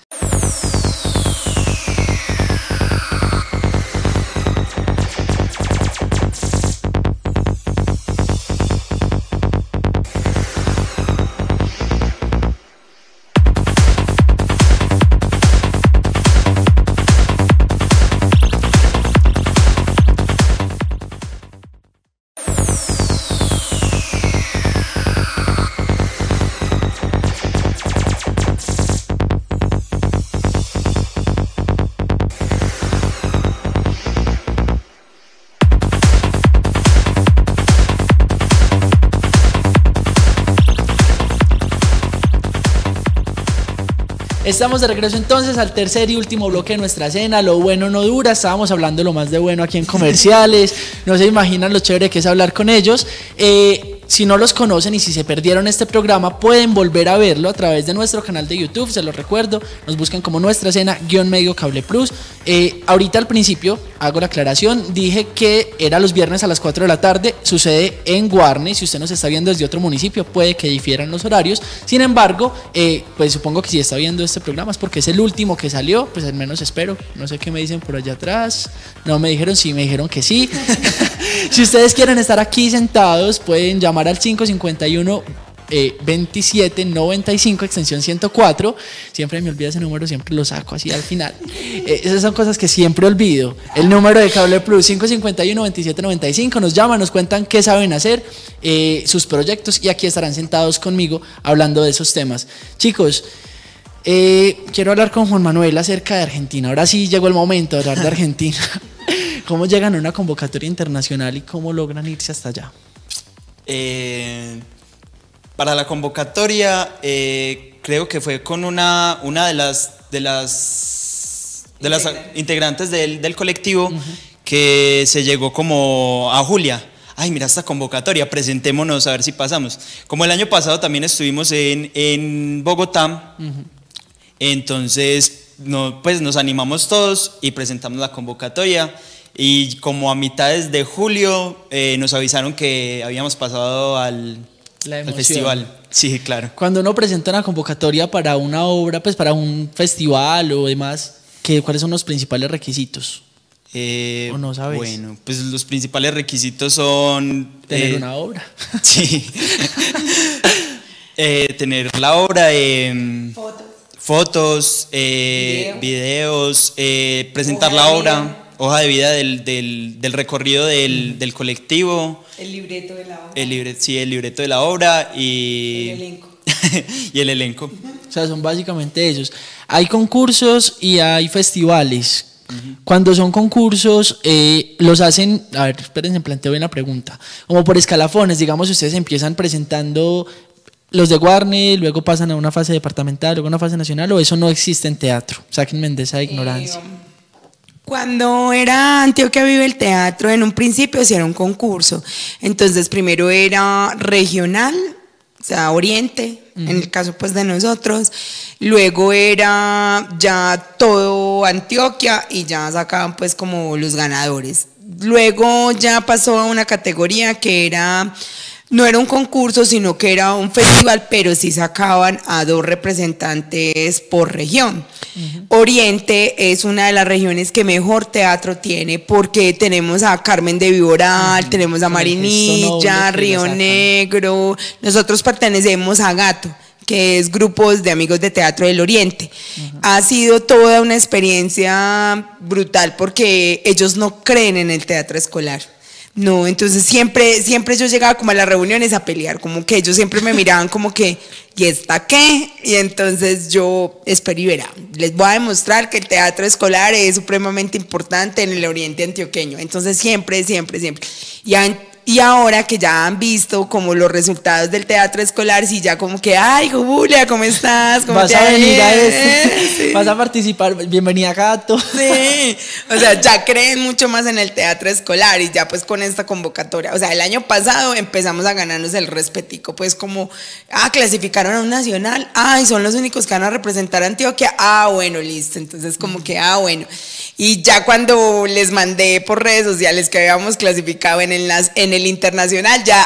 S1: Estamos de regreso entonces al tercer y último bloque de nuestra cena. Lo bueno no dura, estábamos hablando lo más de bueno aquí en comerciales. No se imaginan lo chévere que es hablar con ellos. Eh, si no los conocen y si se perdieron este programa, pueden volver a verlo a través de nuestro canal de YouTube, se los recuerdo. Nos buscan como Nuestra Cena guión medio Cable Plus. Eh, ahorita al principio, hago la aclaración, dije que era los viernes a las cuatro de la tarde. Sucede en Guarne. Si usted nos está viendo desde otro municipio, puede que difieran los horarios. Sin embargo, eh, pues supongo que si está viendo este programa es porque es el último que salió, pues al menos espero. No sé qué me dicen por allá atrás. No me dijeron sí, me dijeron que sí. Si ustedes quieren estar aquí sentados, pueden llamar al cinco cincuenta y uno Eh, veintisiete noventa y cinco extensión ciento cuatro. Siempre me olvido ese número, siempre lo saco así al final. Eh, esas son cosas que siempre olvido. El número de Cable Plus, cinco cincuenta y uno veintisiete noventa y cinco. Nos llaman, nos cuentan qué saben hacer, eh, sus proyectos, y aquí estarán sentados conmigo hablando de esos temas. Chicos, eh, quiero hablar con Juan Manuel acerca de Argentina. Ahora sí llegó el momento de hablar de Argentina. ¿Cómo llegan a una convocatoria internacional y cómo logran irse hasta allá?
S3: Eh... Para la convocatoria, eh, creo que fue con una, una de las, de las, de las integrantes del, del colectivo, uh-huh, que se llegó como a Julia. Ay, mira esta convocatoria, presentémonos a ver si pasamos. Como el año pasado también estuvimos en, en Bogotá, uh-huh, entonces no, pues nos animamos todos y presentamos la convocatoria. Y como a mitades de julio eh, nos avisaron que habíamos pasado al... El festival, sí, claro.
S1: Cuando uno presenta una convocatoria para una obra, pues para un festival o demás, ¿qué, ¿cuáles son los principales requisitos?
S3: Eh,
S1: ¿O no sabes?
S3: Bueno, pues los principales requisitos son...
S1: Tener
S3: eh,
S1: una obra.
S3: Sí. eh, tener la obra, eh,
S2: Fotos.
S3: Fotos, eh, Video. videos, eh, presentar
S2: hoja
S3: la obra,
S2: vida.
S3: hoja de vida del, del, del recorrido del, del colectivo.
S2: El libreto de la obra.
S3: El libreto, sí, el libreto de la obra y...
S2: El elenco.
S3: y el elenco.
S1: O sea, son básicamente ellos. Hay concursos y hay festivales. Uh-huh. Cuando son concursos, eh, los hacen, a ver, espérense, planteo bien la pregunta, como por escalafones. Digamos, ustedes empiezan presentando los de Guarne, luego pasan a una fase departamental, luego a una fase nacional, o eso no existe en teatro. Sáquenme de esa ignorancia.
S2: Eh, um... Cuando era Antioquia Vive el Teatro, en un principio sí era un concurso. Entonces primero era regional o sea, Oriente, uh-huh. en el caso pues de nosotros. Luego era ya todo Antioquia y ya sacaban pues como los ganadores. Luego ya pasó a una categoría que era, no era un concurso, sino que era un festival, pero sí sacaban a dos representantes por región. Uh-huh. Oriente es una de las regiones que mejor teatro tiene, porque tenemos a Carmen de Viboral, uh-huh. tenemos a Marinilla, Río Negro. Nosotros pertenecemos a Gato, que es grupos de amigos de teatro del Oriente. Uh-huh. Ha sido toda una experiencia brutal, porque ellos no creen en el teatro escolar. No, entonces siempre, siempre yo llegaba como a las reuniones a pelear, como que ellos siempre me miraban como que, ¿y esta qué? Y entonces yo, espero y verá, les voy a demostrar que el teatro escolar es supremamente importante en el Oriente antioqueño. Entonces siempre, siempre, siempre. Y han, Y ahora que ya han visto como los resultados del teatro escolar, sí, ya como que, ay, Julia, ¿cómo estás? ¿Cómo
S1: vas
S2: te
S1: a venir a este,
S2: sí.
S1: vas a participar, bienvenida Gato.
S2: Sí, o sea, ya creen mucho más en el teatro escolar y ya pues con esta convocatoria, o sea, el año pasado empezamos a ganarnos el respetico, pues como, ah, clasificaron a un nacional, ay, son los únicos que van a representar a Antioquia, ah, bueno, listo, entonces como que, ah, bueno. Y ya cuando les mandé por redes sociales que habíamos clasificado en el, en el internacional, ya,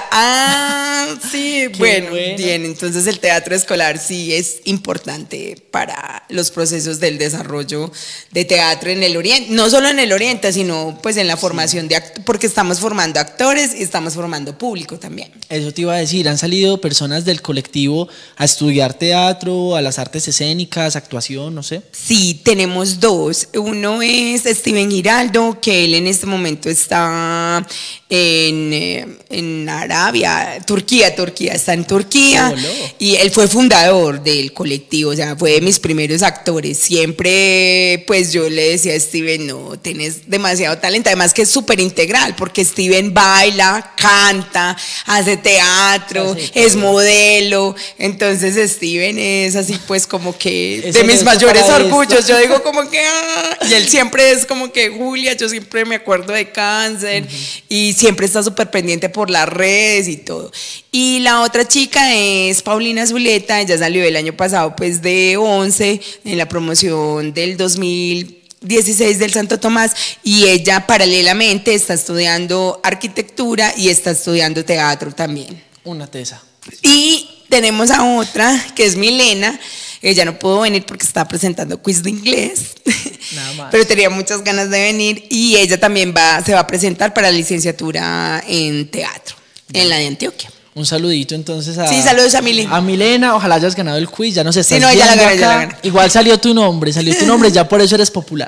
S2: ah, sí, bueno, bueno, bien, entonces el teatro escolar sí es importante para los procesos del desarrollo de teatro en el Oriente, no solo en el Oriente, sino pues en la formación de actores, porque estamos formando actores y estamos formando público también.
S1: Eso te iba a decir, han salido personas del colectivo a estudiar teatro, a las artes escénicas, actuación, no sé.
S2: Sí, tenemos dos, uno es Steven Giraldo, que él en este momento está en, en Arabia, Turquía, Turquía, está en Turquía, oh, y él fue fundador del colectivo, o sea, fue de mis primeros actores. Siempre, pues yo le decía a Steven, no, tienes demasiado talento, además que es súper integral, porque Steven baila, canta, hace teatro, sí, es modelo, entonces Steven es así pues como que eso de mis mayores orgullos, esto. Yo digo como que, ah, y él siempre es como que, Julia, yo siempre me acuerdo de Cáncer, uh-huh. y siempre está súper pendiente por las redes y todo. Y la otra chica es Paulina Zuleta, ella salió el año pasado pues de once en la promoción del dos mil dieciséis del Santo Tomás, y ella paralelamente está estudiando arquitectura y está estudiando teatro también.
S1: Una tesa.
S2: Y tenemos a otra que es Milena. Ella no pudo venir porque estaba presentando quiz de inglés, nada más. Pero tenía muchas ganas de venir, y ella también va, se va a presentar para la licenciatura en teatro, bien, en la de Antioquia.
S1: Un saludito entonces a...
S2: Sí, saludos a Milena.
S1: A Milena, ojalá hayas ganado el quiz, ya nos estás
S2: sí, no, ya la gané, ya la gané.
S1: Igual salió tu nombre, salió tu nombre, ya por eso eres popular.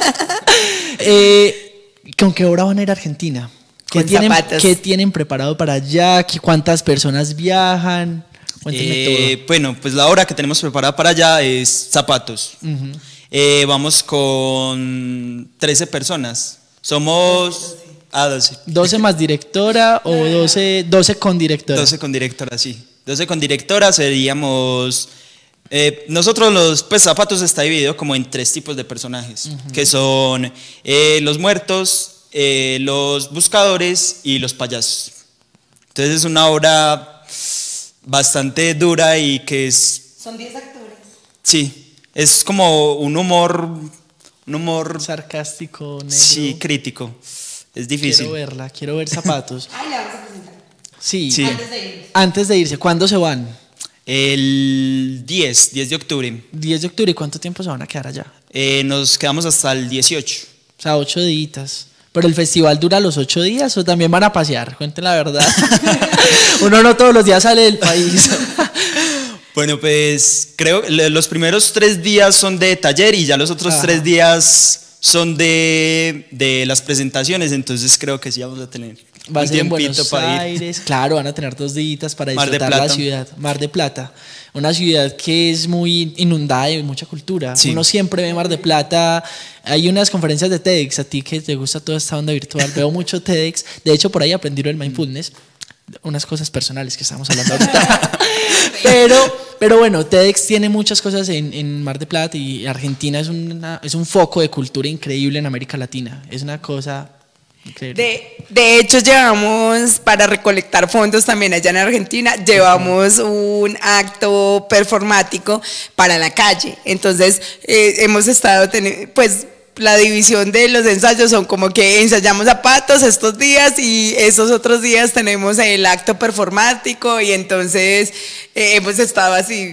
S1: eh, ¿Con qué obra van a ir a Argentina? ¿Qué tienen, ¿Qué tienen preparado para allá? ¿Cuántas personas viajan?
S3: Eh, bueno, pues la obra que tenemos preparada para allá es Zapatos. Uh-huh. eh, vamos con trece personas. Somos a ah, doce.
S1: ¿doce más directora o doce, doce con directora?
S3: doce con directora, sí. doce con directora seríamos... Eh, nosotros los pues, Zapatos está dividido como en tres tipos de personajes, uh-huh. que son eh, los muertos, eh, los buscadores y los payasos. Entonces es una obra bastante dura y que es...
S2: Son diez actores.
S3: Sí, es como un humor... Un humor...
S1: sarcástico, negro.
S3: Sí, crítico. Es difícil.
S1: Quiero verla, quiero ver Zapatos.
S2: Ah, la vamos a presentar.
S1: Sí.
S3: sí.
S2: Antes de irse.
S1: Antes de irse, ¿cuándo se van?
S3: El diez, diez de octubre.
S1: diez de octubre, ¿y cuánto tiempo se van a quedar allá?
S3: Eh, nos quedamos hasta el dieciocho.
S1: O sea, ocho días. ¿Pero el festival dura los ocho días o también van a pasear? Cuenten la verdad. Uno no todos los días sale del país.
S3: Bueno, pues creo que los primeros tres días son de taller y ya los otros Ajá. tres días son de, de las presentaciones, entonces creo que sí vamos a tener
S1: Va
S3: un
S1: a ser en
S3: tiempito
S1: Buenos
S3: para
S1: Aires.
S3: ir.
S1: Claro, van a tener dos días para
S3: Mar de
S1: disfrutar la
S3: Plata.
S1: ciudad. Mar de Plata, una ciudad que es muy inundada de mucha cultura. Sí. Uno siempre ve Mar de Plata. Hay unas conferencias de TEDx, a ti que te gusta toda esta onda virtual, veo mucho TEDx. De hecho, por ahí aprendí el mindfulness, unas cosas personales que estamos hablando ahorita. pero, pero bueno, TEDx tiene muchas cosas en, en Mar de Plata, y Argentina es, una, es un foco de cultura increíble en América Latina. Es una cosa
S2: De, de hecho, llevamos para recolectar fondos también allá en Argentina, llevamos un acto performático para la calle. Entonces, eh, hemos estado, pues, la división de los ensayos son como que ensayamos zapatos estos días y esos otros días tenemos el acto performático y entonces eh, hemos estado así.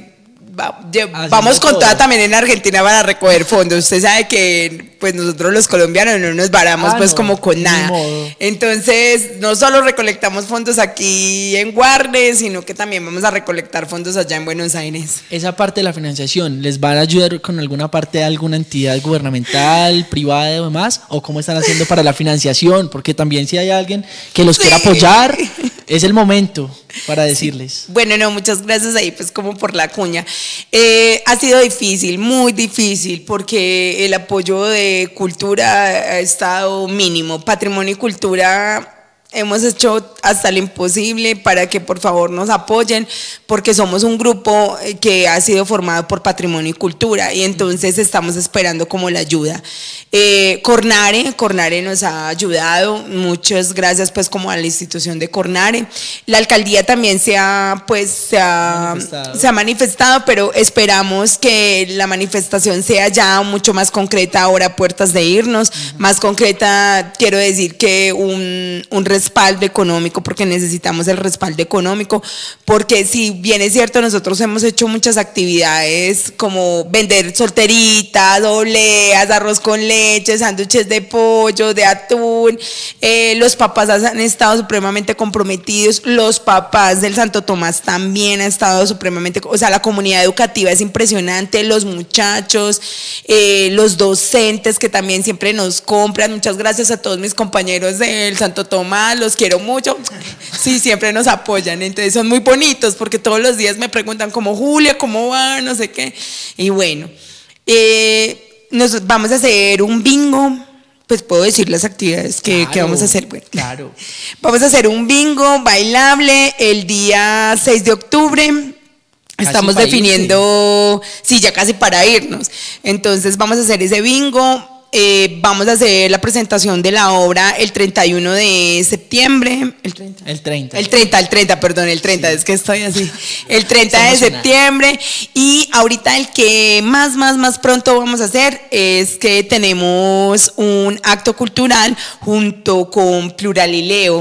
S2: Vamos con toda también en Argentina para recoger fondos. Usted sabe que pues nosotros los colombianos no nos varamos ah, pues no, como con nada. Entonces no solo recolectamos fondos aquí en Guarne, sino que también vamos a recolectar fondos allá en Buenos Aires.
S1: Esa parte de la financiación, ¿les va a ayudar con alguna parte de alguna entidad gubernamental, privada o demás? ¿O cómo están haciendo para la financiación? Porque también si hay alguien que los sí. quiera apoyar, es el momento para decirles.
S2: Sí. Bueno, no, muchas gracias ahí pues como por la cuña. Eh, ha sido difícil, muy difícil, porque el apoyo de cultura ha estado mínimo. Patrimonio y cultura hemos hecho hasta lo imposible para que por favor nos apoyen, porque somos un grupo que ha sido formado por Patrimonio y Cultura y entonces estamos esperando como la ayuda. Eh, Cornare, Cornare nos ha ayudado, muchas gracias pues como a la institución de Cornare. La alcaldía también se ha pues se ha manifestado, se ha manifestado pero esperamos que la manifestación sea ya mucho más concreta ahora, puertas de irnos, uh-huh. más concreta, quiero decir que un, un respaldo económico, porque necesitamos el respaldo económico, porque si bien es cierto, nosotros hemos hecho muchas actividades como vender solteritas, obleas, arroz con leche, sándwiches de pollo, de atún, eh, los papás han estado supremamente comprometidos, los papás del Santo Tomás también han estado supremamente, o sea, la comunidad educativa es impresionante, los muchachos, eh, los docentes que también siempre nos compran, muchas gracias a todos mis compañeros del Santo Tomás, los quiero mucho, sí, siempre nos apoyan, entonces son muy bonitos porque todos los días me preguntan como Julia, ¿cómo va? No sé qué, y bueno, eh, nos vamos a hacer un bingo, pues puedo decir las actividades que, claro, que vamos a hacer, bueno,
S1: claro.
S2: Vamos a hacer un bingo bailable el día seis de octubre, casi estamos definiendo, irse. sí, ya casi para irnos, entonces vamos a hacer ese bingo. Eh, vamos a hacer la presentación de la obra el treinta y uno de septiembre. El treinta.
S1: El treinta.
S2: El treinta, el treinta, perdón, el treinta, sí. Es que estoy así. El treinta de septiembre. Y ahorita el que más, más, más pronto vamos a hacer es que tenemos un acto cultural junto con Pluralileo,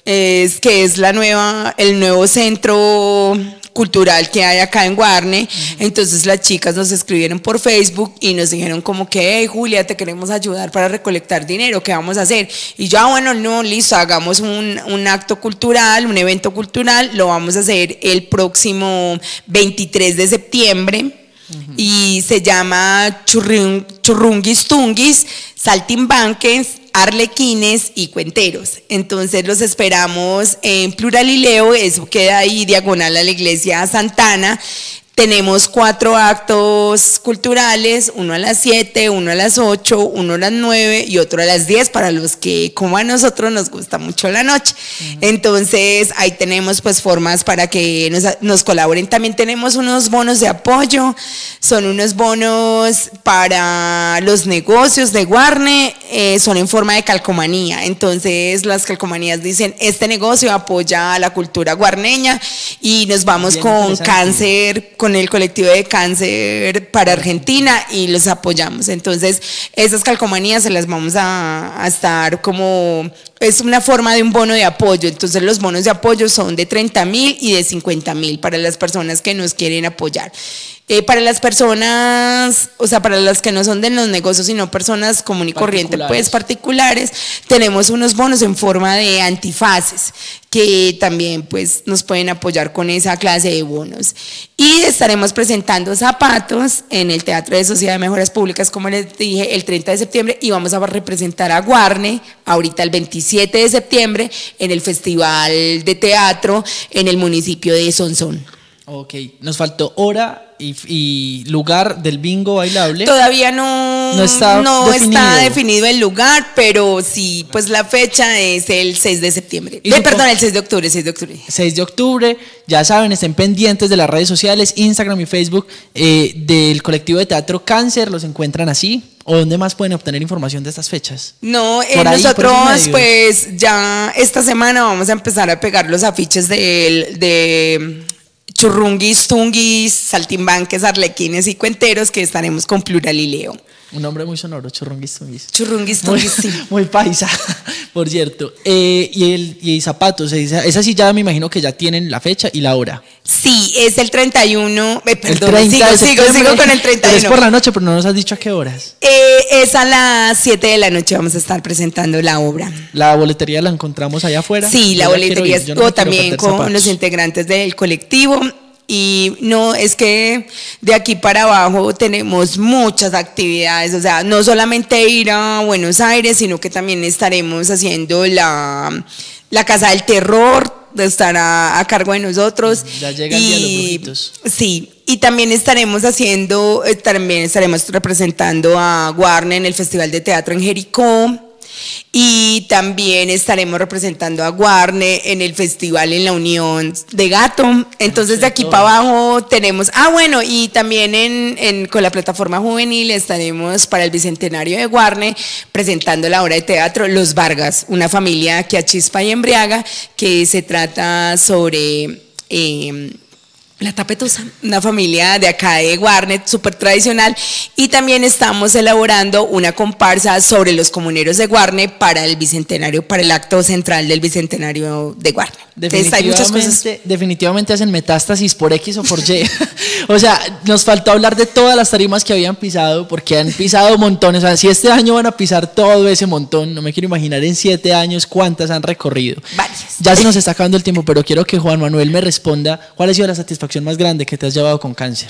S2: es que es la nueva, el nuevo centro cultural que hay acá en Guarne. Uh-huh. Entonces las chicas nos escribieron por Facebook y nos dijeron como que, hey Julia, te queremos ayudar para recolectar dinero, ¿qué vamos a hacer? Y yo, ah, bueno, no, listo, hagamos un, un acto cultural, un evento cultural, lo vamos a hacer el próximo veintitrés de septiembre. Uh-huh. Y se llama Churrung, Churrunguis Tunguis, Saltimbanques, Arlequines y Cuenteros. Entonces los esperamos en Pluralileo, eso queda ahí diagonal a la iglesia Santana. Tenemos cuatro actos culturales, uno a las siete, uno a las ocho, uno a las nueve y otro a las diez para los que, como a nosotros, nos gusta mucho la noche. Uh-huh. Entonces ahí tenemos pues formas para que nos, nos colaboren. También tenemos unos bonos de apoyo, son unos bonos para los negocios de Guarne, eh, son en forma de calcomanía. Entonces las calcomanías dicen, este negocio apoya a la cultura guarneña y nos vamos bien con cáncer, con el colectivo de cáncer para Argentina y los apoyamos. Entonces esas calcomanías se las vamos a, a estar como, es una forma de un bono de apoyo. Entonces los bonos de apoyo son de treinta mil y de cincuenta mil para las personas que nos quieren apoyar. Eh, para las personas, o sea, para las que no son de los negocios, sino personas común y corriente, pues particulares, tenemos unos bonos en forma de antifaces, que también pues nos pueden apoyar con esa clase de bonos. Y estaremos presentando zapatos en el Teatro de Sociedad de Mejoras Públicas, como les dije, el treinta de septiembre, y vamos a representar a Guarne, ahorita el veintisiete de septiembre, en el Festival de Teatro en el municipio de Sonsón.
S1: Ok, nos faltó hora y, y lugar del bingo bailable.
S2: Todavía no,
S1: no, está,
S2: no
S1: definido.
S2: está definido el lugar, pero sí, pues la fecha es el seis de septiembre.
S1: Y
S2: De,
S1: supongo-
S2: perdón, el seis de octubre, seis de octubre.
S1: seis de octubre, ya saben, estén pendientes de las redes sociales, Instagram y Facebook eh, del colectivo de teatro Cáncer, los encuentran así. ¿O dónde más pueden obtener información de estas fechas?
S2: No, eh,
S1: Por ahí, por
S2: nosotros
S1: esos medios.
S2: pues ya esta semana vamos a empezar a pegar los afiches de, de churrunguis, tunguis, saltimbanques, arlequines y cuenteros que estaremos con Plural y Leo.
S1: Un nombre muy sonoro, churrunguis, tunguis.
S2: Churrunguis,
S1: Muy,
S2: tunguis, sí.
S1: muy paisa, por cierto. Eh, y, el, y zapatos, esa, esa sí ya me imagino que ya tienen la fecha y la hora.
S2: Sí, es el treinta y uno, eh,
S1: El
S2: perdón,
S1: treinta
S2: sigo,
S1: de
S2: sigo,
S1: septiembre,
S2: sigo con el treinta
S1: pero
S2: y
S1: es
S2: uno.
S1: por la noche, pero no nos has dicho a qué horas.
S2: Eh, es a las siete de la noche vamos a estar presentando la obra.
S1: La boletería la encontramos allá afuera.
S2: Sí, la
S1: Yo quiero
S2: boletería
S1: ir, yo no me quiero
S2: estuvo también
S1: perder
S2: con
S1: zapatos.
S2: los integrantes del colectivo. Y no, es que de aquí para abajo tenemos muchas actividades, o sea, no solamente ir a Buenos Aires, sino que también estaremos haciendo la, la Casa del Terror, estará a cargo de nosotros.
S1: Ya llega el día de los brujitos.
S2: Sí, y también estaremos haciendo, eh, también estaremos representando a Warner en el Festival de Teatro en Jericó. Y también estaremos representando a Warner en el festival en la Unión de Gato. Entonces de aquí para abajo tenemos, ah bueno, y también en, en, con la plataforma juvenil estaremos para el bicentenario de Warner presentando la obra de teatro Los Vargas, una familia que achispa y embriaga, que se trata sobre... Eh, La Tapetusa, una familia de acá de Warner, súper tradicional, y también estamos elaborando una comparsa sobre los comuneros de Warner para el bicentenario, para el acto central del bicentenario de Warner. Entonces hay muchas cosas.
S1: Definitivamente, definitivamente hacen metástasis por X o por Y. O sea, nos faltó hablar de todas las tarimas que habían pisado, porque han pisado montones. O sea, si este año van a pisar todo ese montón, no me quiero imaginar en siete años cuántas han recorrido.
S2: Varias.
S1: Ya se nos está acabando el tiempo, pero quiero que Juan Manuel me responda cuál ha sido la satisfacción más grande que te has llevado con Cáncer.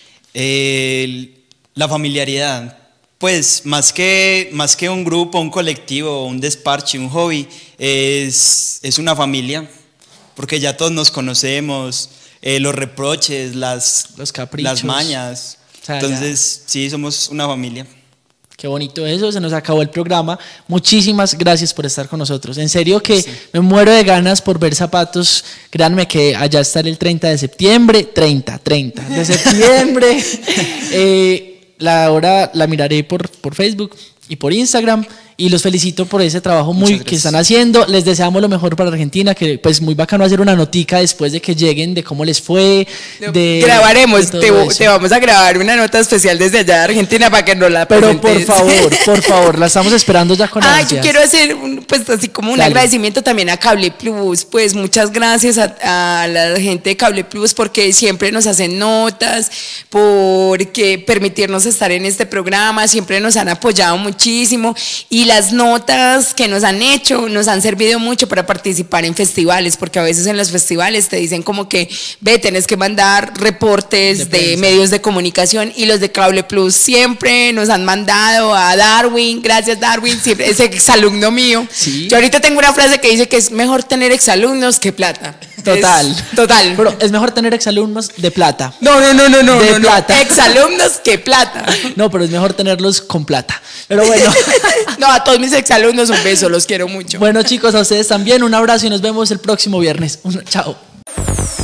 S3: El- la familiaridad, pues más que, más que un grupo, un colectivo, un desparche, un hobby, es, es una familia, porque ya todos nos conocemos, eh, los reproches, las,
S1: Los caprichos.
S3: las mañas,
S1: O sea,
S3: entonces sí, somos una familia.
S1: Qué bonito eso, se nos acabó el programa. Muchísimas gracias por estar con nosotros. En serio que
S3: Sí.
S1: me muero de ganas por ver zapatos. Créanme que allá estaré el treinta de septiembre. treinta, treinta de septiembre. eh, la hora la miraré por, por Facebook y por Instagram. Y los felicito por ese trabajo muy
S3: Muchas
S1: que
S3: gracias.
S1: están haciendo. Les deseamos lo mejor para Argentina, que pues muy bacano hacer una notica después de que lleguen, de cómo les fue. De,
S2: Grabaremos,
S1: de todo
S2: te,
S1: eso.
S2: te vamos a grabar una nota especial desde allá de Argentina para que nos la
S1: Pero por
S2: presentes.
S1: favor, por favor, la estamos esperando ya con
S2: Ah, yo
S1: ansias.
S2: quiero hacer un, pues así como un
S1: Dale.
S2: agradecimiento también a Cable Plus, pues muchas gracias a, a la gente de Cable Plus porque siempre nos hacen notas, porque permitirnos estar en este programa, siempre nos han apoyado muchísimo y las notas que nos han hecho nos han servido mucho para participar en festivales, porque a veces en los festivales te dicen como que ve, tenés que mandar reportes
S1: De
S2: de,
S1: prensa.
S2: medios de comunicación y los de Cable Plus siempre nos han mandado a Darwin, gracias Darwin, siempre ese exalumno mío.
S1: Sí.
S2: Yo ahorita tengo una frase que dice que es mejor tener exalumnos que plata.
S1: Total.
S2: Es- total.
S1: Pero es mejor tener exalumnos de plata.
S2: no, no, no, no, no,
S1: de
S2: no, no.
S1: plata.
S2: Exalumnos que plata.
S1: No, pero es mejor tenerlos con plata. Pero bueno.
S2: No, a todos mis exalumnos un beso, los quiero mucho.
S1: Bueno, chicos, a ustedes también un abrazo y nos vemos el próximo viernes. Un- Chao.